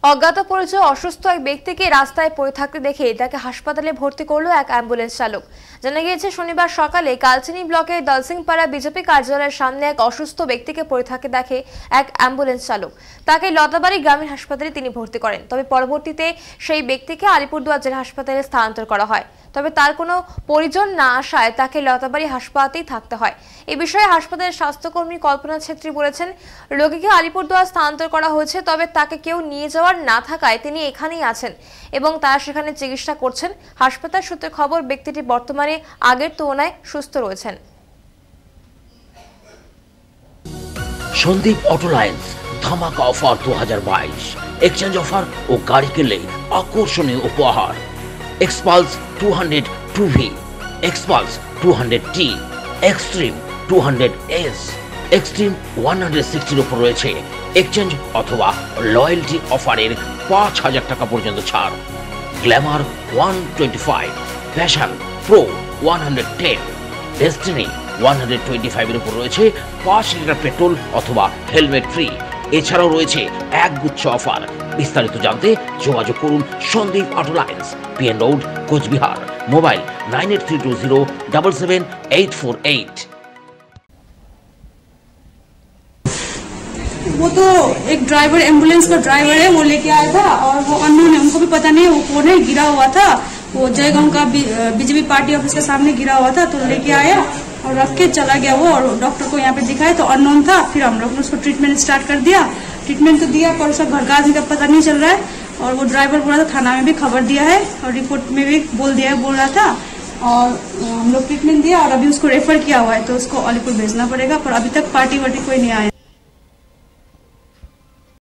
অজ্ঞাত পরিচয় অসুস্থ এক ব্যক্তিকে রাস্তায় পড়ে থাকতে দেখে তাকে হাসপাতালে ভর্তি করলো এক অ্যাম্বুলেন্স চালক। জানা গিয়েছে, শনিবার সকালে কালচিনি ব্লকের দলসিংপাড়া বিজেপি কার্যালয়ের সামনে এক অসুস্থ ব্যক্তিকে পড়ে থাকতে দেখে এক অ্যাম্বুলেন্স চালক। তাকে লতাবাড়ি গ্রামীণ হাসপাতালে তিনি ভর্তি করেন। তবে পরবর্তীতে সেই ব্যক্তিকে আলিপুরদুয়ার জেলা হাসপাতালে স্থানান্তর করা হয়। তবে তার কোনো পরিজন না আসায় তাকে লতাবাড়ি হাসপাতালেই থাকতে হয়। এই বিষয়ে হাসপাতালের স্বাস্থ্যকর্মী কল্পনা ছেত্রী বলেছেন, রোগীকে আলিপুরদুয়ার স্থানান্তর করা হয়েছে, তবে তাকে কেউ নিয়ে যাওয়ার না থাকায় তিনি এখানেই আছেন এবং তারা সেখানে চিকিৎসা করছেন। হাসপাতাল সূত্রে খবর, ব্যক্তিটি বর্তমানে আগের তুলনায় সুস্থ রয়েছেন। সন্দীপ অটো লাইন্স ধামাকা অফার 2022, এক্সচেঞ্জ অফার ও গাড়ি কিনলে আকর্ষণীয় উপহার। Xpulse 200 2V, Xpulse 200T, extreme 200S, extreme 160 উপর রয়েছে এক্সচেঞ্জ অথবা লয়্যালটি অফারের 5000 টাকা পর্যন্ত ছাড়। গ্ল্যামার 125, প্যাশন প্রো 110, ডেস্টিনি 125 এর উপর রয়েছে 5 লিটার পেট্রোল অথবা হেলমেট ফ্রি। এছাড়াও রয়েছে একগুচ্ছ অফার। বিস্তারিত জানতে যোগাযোগ করুন Sandeep auto lines, PN road, Coochbehar. Mobile 9832077848। वो तो एक ड्राइवर, एम्बुलेंस का ड्राइवर है, वो लेके आया था और वो अननोन है, उनको भी पता नहीं वो कौन है। गिरा हुआ था, वो जयगांव का बीजेपी पार्टी ऑफिस के सामने गिरा हुआ था, तो लेके आया और रख के चला गया वो। और डॉक्टर को यहाँ पे दिखाया तो अननोन था। फिर हम लोग ने उसको ट्रीटमेंट स्टार्ट कर दिया। ट्रीटमेंट तो दिया पर उसका घर का आदमी का पता नहीं चल रहा है। और वो ड्राइवर बोला था, थाना में भी खबर दिया है और रिपोर्ट में भी बोल रहा था। और हम लोग ट्रीटमेंट दिया और अभी उसको रेफर किया हुआ है, तो उसको अलीपुर भेजना पड़ेगा। पर अभी तक पार्टी वार्टी कोई नहीं आया।